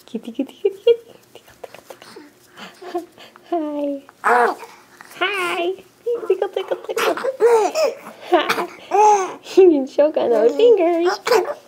Kitty, kitty, kitty, kitty. Hi. Hi. Tickle, tickle, tickle. Hi. You can choke on those fingers.